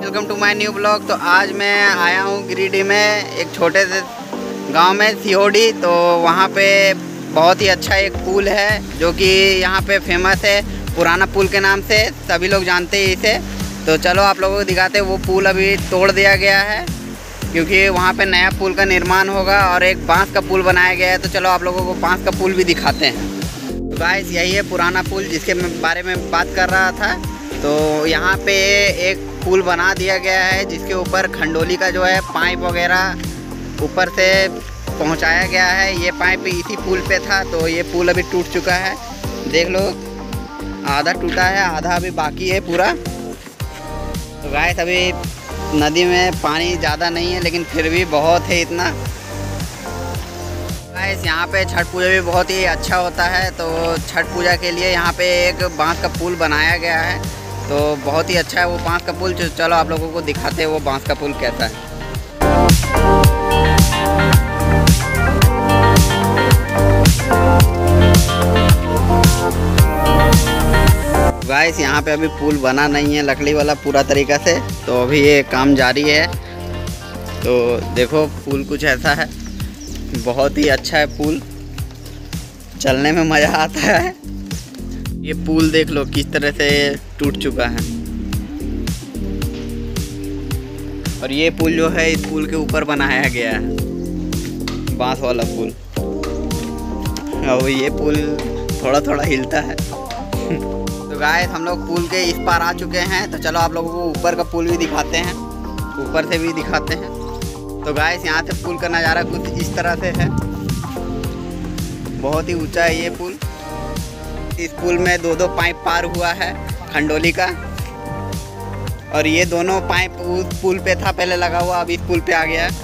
Welcome to my new blog. तो आज मैं आया हूँ गिरिडीह में एक छोटे से गांव में सीओडी। तो वहाँ पे बहुत ही अच्छा एक पुल है जो कि यहाँ पे फेमस है, पुराना पुल के नाम से सभी लोग जानते हैं इसे। तो चलो आप लोगों को दिखाते हैं। वो पुल अभी तोड़ दिया गया है क्योंकि वहाँ पे नया पुल का निर्माण होगा और एक बांस का पुल बनाया गया है। तो चलो आप लोगों को बांस का पुल भी दिखाते हैं। तो गाइस यही है पुराना पुल जिसके बारे में बात कर रहा था। तो यहाँ पे एक पुल बना दिया गया है जिसके ऊपर खंडोली का जो है पाइप वगैरह ऊपर से पहुँचाया गया है। ये पाइप इसी पुल पे था। तो ये पुल अभी टूट चुका है, देख लो आधा टूटा है, आधा अभी बाकी है पूरा। तो गाइस अभी नदी में पानी ज़्यादा नहीं है लेकिन फिर भी बहुत है इतना। गाइस यहाँ पे छठ पूजा भी बहुत ही अच्छा होता है। तो छठ पूजा के लिए यहाँ पे एक बांस का पुल बनाया गया है। तो बहुत ही अच्छा है वो बांस का पुल। चलो आप लोगों को दिखाते हैं वो बांस का पुल कैसा है। गाइस यहाँ पे अभी पुल बना नहीं है लकड़ी वाला पूरा तरीका से, तो अभी ये काम जारी है। तो देखो पुल कुछ ऐसा है, बहुत ही अच्छा है पुल, चलने में मज़ा आता है। ये पुल देख लो किस तरह से टूट चुका है। और ये पुल जो है इस पुल के ऊपर बनाया गया है, बांस वाला पुल। और ये पुल थोड़ा थोड़ा हिलता है। तो गाइस हम लोग पुल के इस पार आ चुके हैं। तो चलो आप लोगों को ऊपर का पुल भी दिखाते हैं, ऊपर से भी दिखाते हैं। तो गाइस यहाँ से पुल का नज़ारा कुछ इस तरह से है, बहुत ही ऊंचा है ये पुल। इस पुल में दो पाइप पार हुआ है खंडोली का, और ये दोनों पाइप उस पुल पे था पहले लगा हुआ, अब इस पुल पे आ गया है।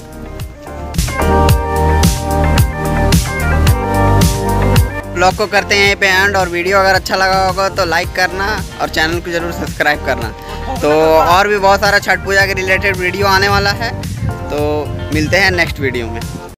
ब्लॉग को करते हैं यहीं पे एंड, और वीडियो अगर अच्छा लगा होगा तो लाइक करना और चैनल को ज़रूर सब्सक्राइब करना। तो और भी बहुत सारा छठ पूजा के रिलेटेड वीडियो आने वाला है। तो मिलते हैं नेक्स्ट वीडियो में।